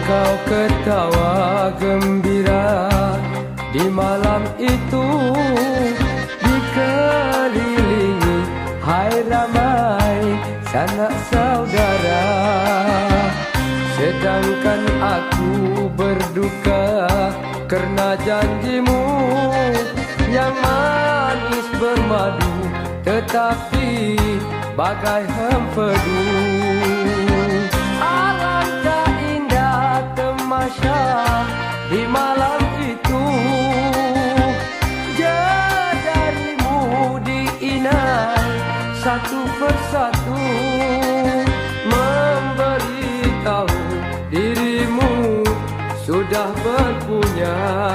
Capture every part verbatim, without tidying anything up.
Engkau ketawa gembira di malam itu, dikelilingi hai ramai sanak saudara. Sedangkan aku berduka karena janjimu yang manis bermadu, tetapi bagai hempedu. Alangkah indah tamasya di malam itu, jarimu diinai satu persatu, memberitahu dirimu sudah berpunya.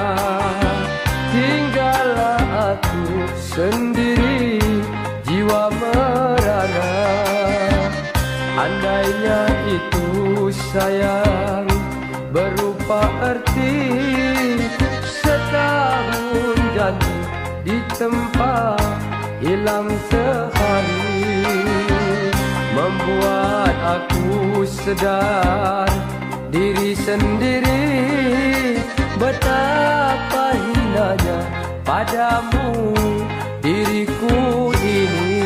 Tinggallah aku sendiri, jiwa merana. Andainya itu sayang berupa erti setahun janji di tempat hilang sehari, membuat aku sedar diri sendiri betapa hinanya padamu diriku ini.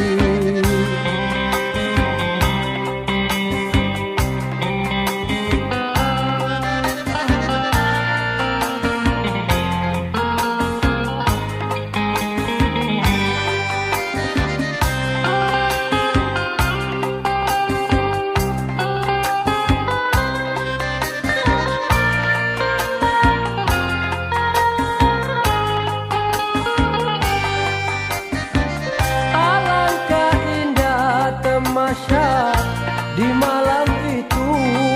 Di malam itu,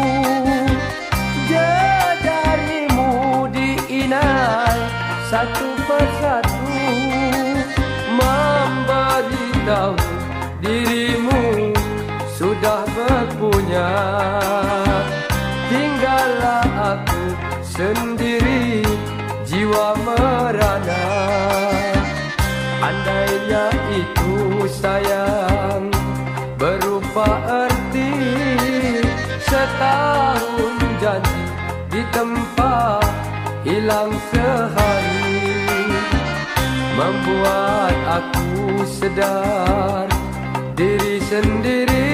jarimu diinai satu persatu, memberitahu dirimu sudah berpunya. Tinggallah aku sendiri, jiwa merana. Andainya itu sayang berupa erti setahun janji di tempat hilang sehari, membuat aku sedar diri sendiri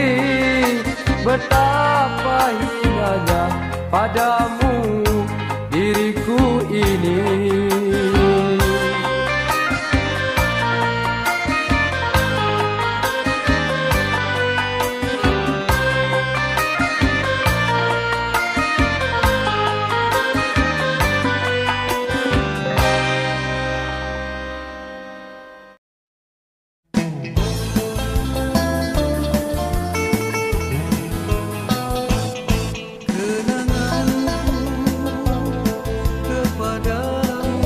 betapa hinanya padamu diriku ini. Kenanganku kepadamu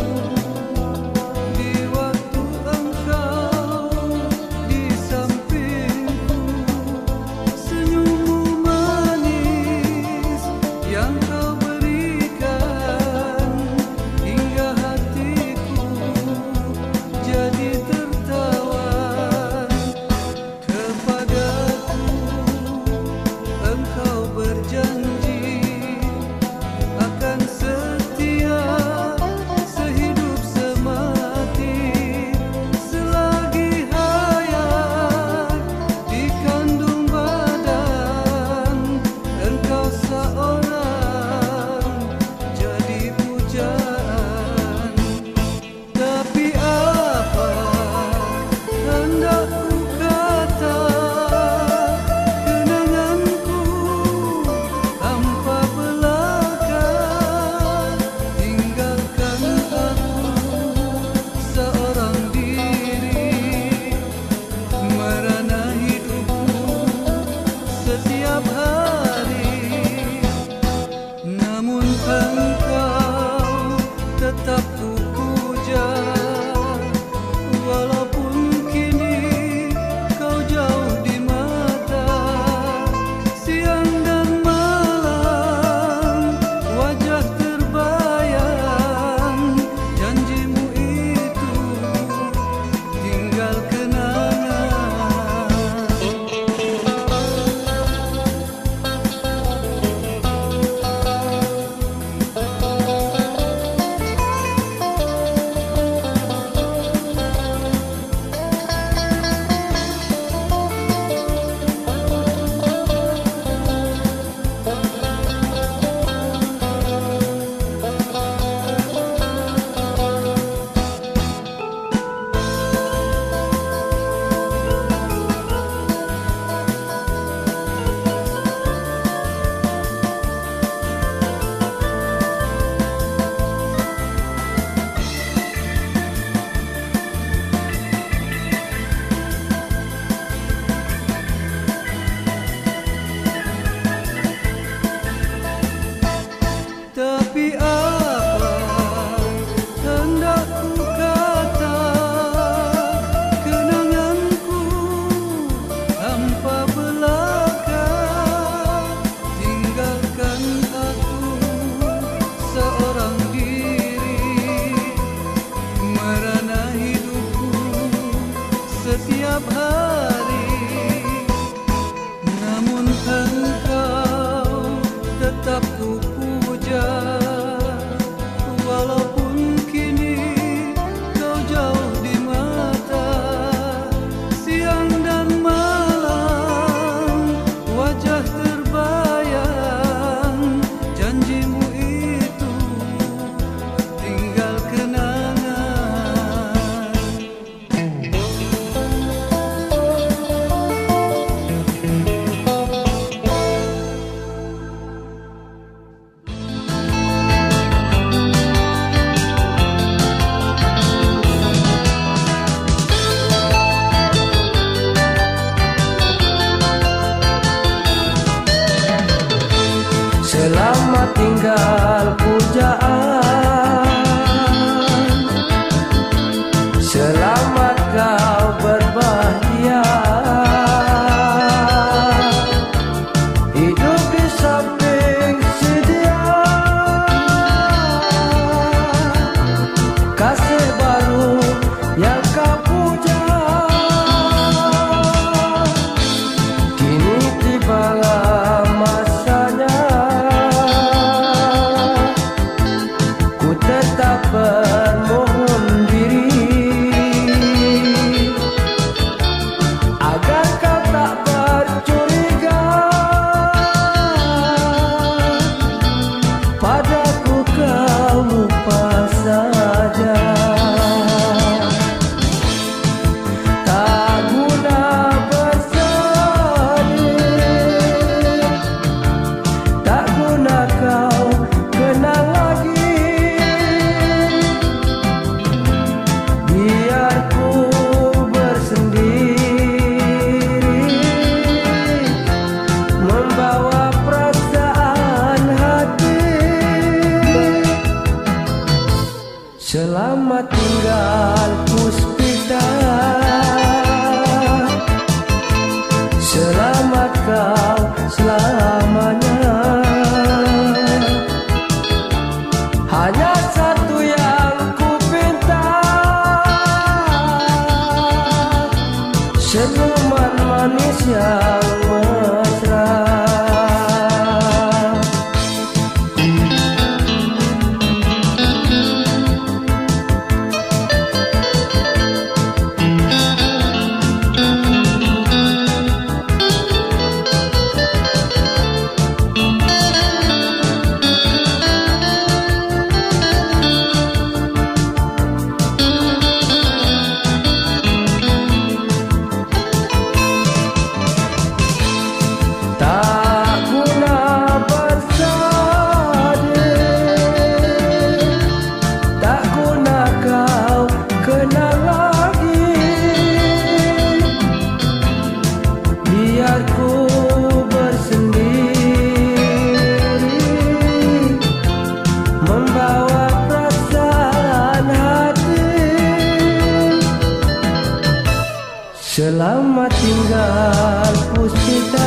Intan Puspita,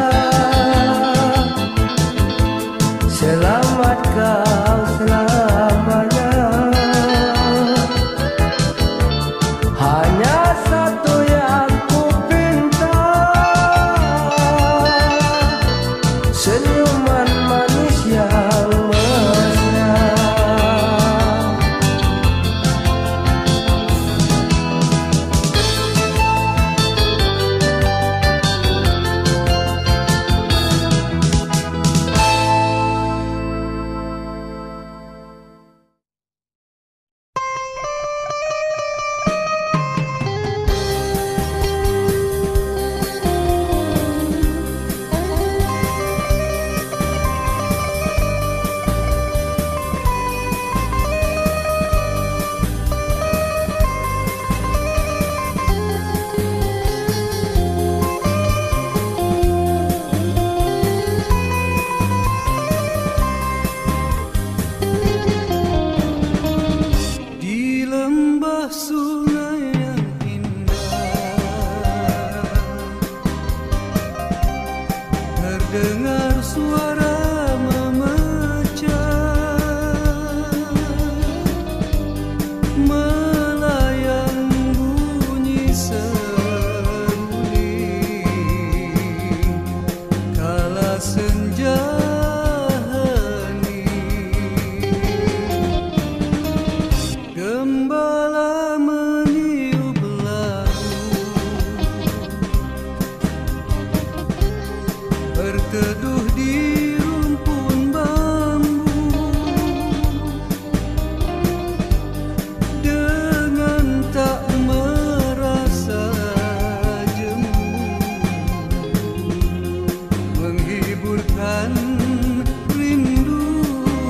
selamat kau selamanya. Hanya satu yang ku pinta, senyuman manis yang mesra. Dengar suara memecah, melayang bunyi seruling, kala senja hening. Gembala meniup lagu, berteduh di rumpun bambu, dengan tak merasa jemu, menghiburkan rindu.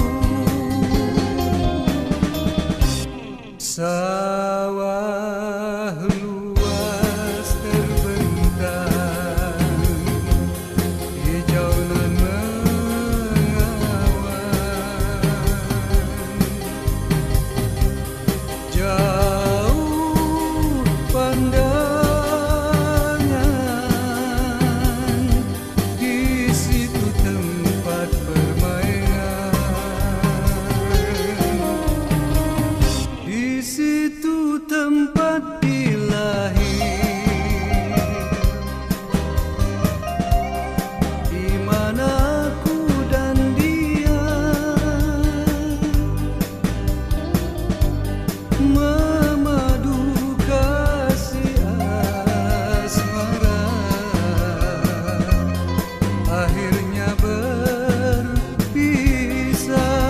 Sawah luas terbentang, hijau nan mengawan, jauh pandangan, di situ tempat permainan, di situ tempat dilahir, di mana aku dan dia memadu kasih asmara, akhirnya berpisah.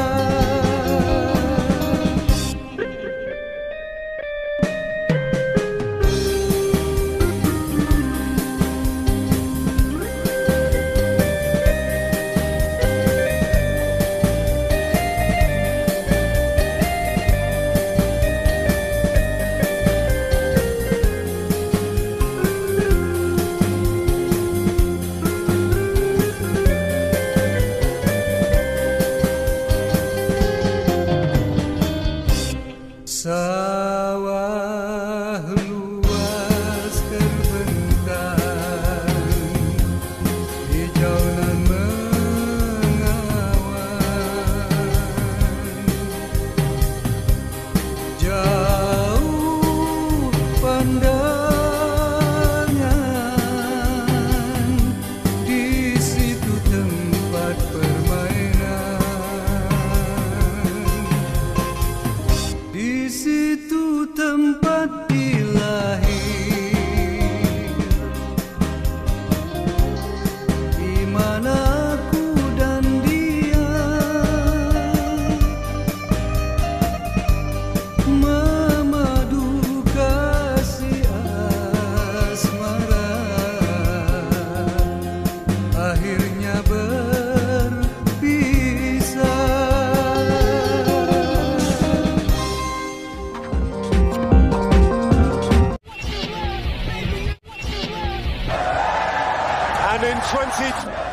Sawah luas terbentang, hijau nan mengawan, jauh pandangan, di situ tempat permainan, di situ tempat dilahir, di mana aku dan dia memadu kasih asmara, akhirnya berpisah. And in twenty